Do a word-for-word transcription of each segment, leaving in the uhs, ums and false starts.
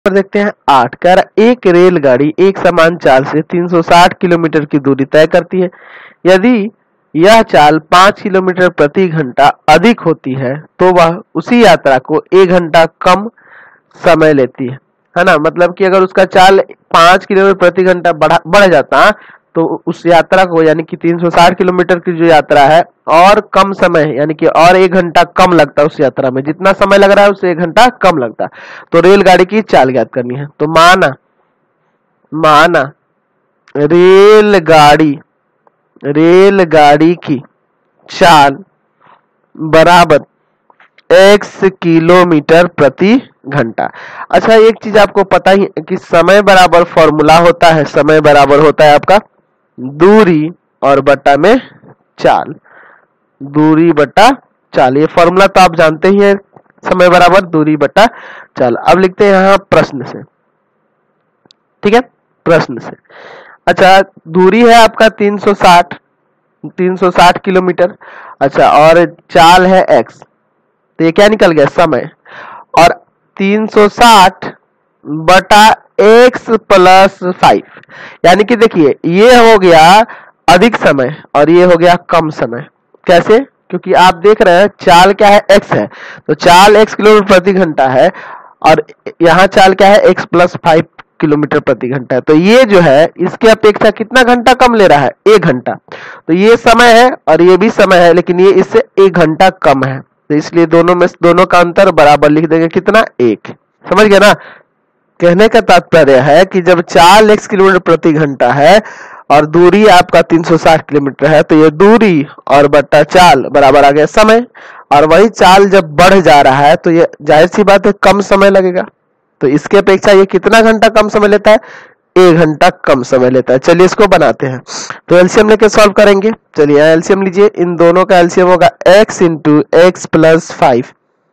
पर देखते हैं आठ। कह रहा एक रेलगाड़ी एक समान चाल से तीन सौ साठ किलोमीटर की दूरी तय करती है। यदि यह चाल पाँच किलोमीटर प्रति घंटा अधिक होती है तो वह उसी यात्रा को एक घंटा कम समय लेती है, है ना। मतलब कि अगर उसका चाल पाँच किलोमीटर प्रति घंटा बढ़ा बढ़ जाता तो उस यात्रा को यानी कि तीन सौ साठ किलोमीटर की जो यात्रा है और कम समय यानी कि और एक घंटा कम लगता उस यात्रा में, जितना समय लग रहा है उससे एक घंटा कम लगता। तो रेलगाड़ी की चाल ज्ञात करनी है। तो माना माना रेलगाड़ी रेलगाड़ी की चाल बराबर एक्स किलोमीटर प्रति घंटा। अच्छा, एक चीज आपको पता ही है कि समय बराबर फॉर्मूला होता है, समय बराबर होता है आपका दूरी और बटा में चाल, दूरी बटा चाल। ये फॉर्मूला तो आप जानते ही हैं, समय बराबर दूरी बटा चाल। अब लिखते हैं यहाँ प्रश्न से, ठीक है, प्रश्न से। अच्छा, दूरी है आपका तीन सौ साठ तीन सौ साठ किलोमीटर। अच्छा, और चाल है x, तो ये क्या निकल गया समय, और तीन सौ साठ बटा x प्लस फाइव, यानी कि देखिए ये हो गया अधिक समय और ये हो गया कम समय। कैसे? क्योंकि आप देख रहे हैं चाल क्या है, x है, तो चाल x किलोमीटर प्रति घंटा है और यहाँ चाल क्या है, x प्लस फाइव किलोमीटर प्रति घंटा है। तो ये जो है इसके अपेक्षा कितना घंटा कम ले रहा है, एक घंटा। तो ये समय है और ये भी समय है, लेकिन ये इससे एक घंटा कम है, तो इसलिए दोनों में दोनों का अंतर बराबर लिख देंगे, कितना, एक। समझ गए ना। कहने का तात्पर्य है कि जब चाल x किलोमीटर प्रति घंटा है और दूरी आपका तीन सौ साठ किलोमीटर है, तो ये दूरी और बट्टा चाल बराबर आ गया समय, और वही चाल जब बढ़ जा रहा है तो ये जाहिर सी बात है कम समय लगेगा। तो इसके अपेक्षा ये कितना घंटा कम समय लेता है, एक घंटा कम समय लेता है। चलिए इसको बनाते हैं, तो एलसीएम लेके सॉल्व करेंगे। चलिए एलसीएम लीजिए, इन दोनों का एलसीएम होगा x into x plus five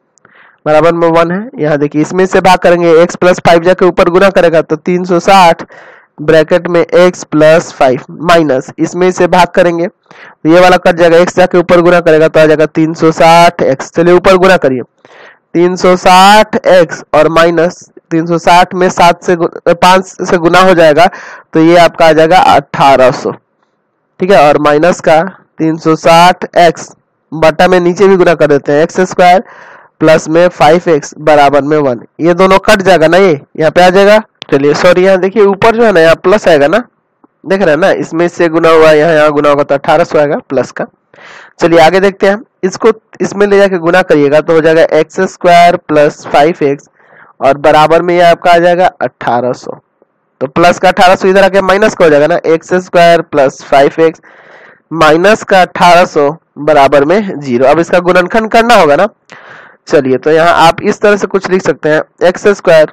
बराबर में वन है। यहाँ देखिए इसमें से भाग करेंगे, x प्लस फाइव जाके ऊपर गुना करेगा तो तीन सौ साठ ब्रैकेट में x प्लस फाइव माइनस इसमें से भाग करेंगे तो ये वाला कट जाएगा, x जाके ऊपर गुना करेगा तो आ जाएगा तीन सौ साठ एक्स। चलिए ऊपर गुना करिए, तीन सौ साठ एक्स और माइनस तीन सौ साठ में सात से पांच से गुना हो जाएगा तो ये आपका आ जाएगा अठारह सौ, ठीक है। और माइनस का तीन सौ साठ एक्स बटा में नीचे भी गुना कर देते हैं, एक्स स्क्वायर प्लस में फाइव एक्स बराबर में वन। ये दोनों कट जाएगा ना, ये यहाँ पे आ जाएगा। चलिए सॉरी, यहाँ देखिए ऊपर जो है ना यहाँ प्लस आएगा ना, देख रहे हैं ना, इसमें से गुना हुआ यहाँ यहाँ गुना होगा तो अठारह सौ आएगा प्लस का। चलिए आगे देखते हैं, इसको इसमें ले जाके गुना करिएगा तो हो जाएगा x square plus five x और बराबर में ये आपका आ जाएगा अठारह सौ। तो प्लस का अठारह सौ इधर आके माइनस का हो जाएगा ना, x square plus five x minus का अठारह सौ बराबर में जीरो। अब इसका गुणनखंड करना होगा ना। चलिए तो यहाँ आप इस तरह से कुछ लिख सकते हैं, एक्स स्क्वायर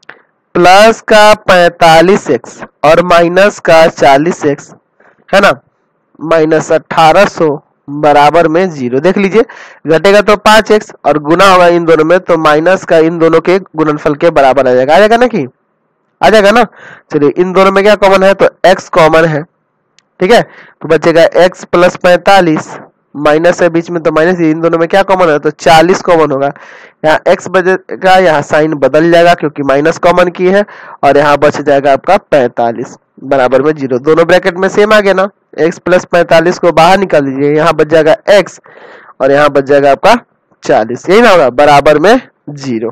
प्लस का पैंतालीस एक्स और माइनस का चालीस एक्स, है ना, माइनस अठारह सौ बराबर में जीरो। देख लीजिए घटेगा तो पांच एक्स और गुना होगा इन दोनों में तो माइनस का इन दोनों के गुणनफल के बराबर आ जाएगा, आ जाएगा ना, कि आ जाएगा ना। चलिए इन दोनों में क्या कॉमन है, तो x कॉमन है, ठीक है। तो बचेगा x प्लस पैंतालीस माइनस है बीच में तो माइनस, इन दोनों में क्या कॉमन है, तो चालीस कॉमन होगा। यहाँ x बचेगा, यहाँ साइन बदल जाएगा क्योंकि माइनस कॉमन की है, और यहाँ बच जाएगा आपका पैंतालीस बराबर में जीरो। दोनों ब्रैकेट में सेम आ गया ना, x प्लस पैंतालीस को बाहर निकाल दीजिए, यहाँ बच जाएगा x और यहाँ बच जाएगा आपका चालीस, यही ना होगा, बराबर में जीरो।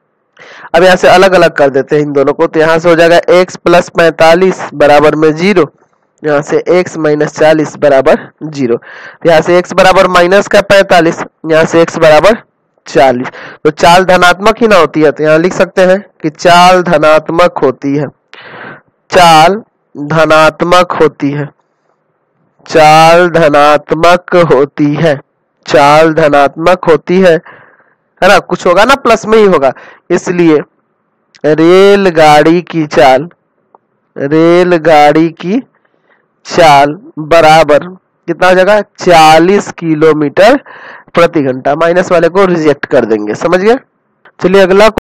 अब यहाँ से अलग अलग कर देते हैं इन दोनों को, तो यहाँ से हो जाएगा x प्लस पैंतालीस बराबर में जीरो, यहाँ से x माइनस चालीस बराबर जीरो। तो यहाँ से x बराबर माइनस का पैंतालीस, यहाँ से x बराबर चालीस। तो चाल धनात्मक ही ना होती है, तो यहाँ लिख सकते हैं कि चाल धनात्मक होती है, चाल धनात्मक होती है, चाल धनात्मक होती है, चाल धनात्मक होती है, है ना। कुछ होगा ना प्लस में ही होगा, इसलिए रेलगाड़ी की चाल रेलगाड़ी की चाल बराबर कितना हो जाएगा, चालीस किलोमीटर प्रति घंटा। माइनस वाले को रिजेक्ट कर देंगे, समझ गए। चलिए अगला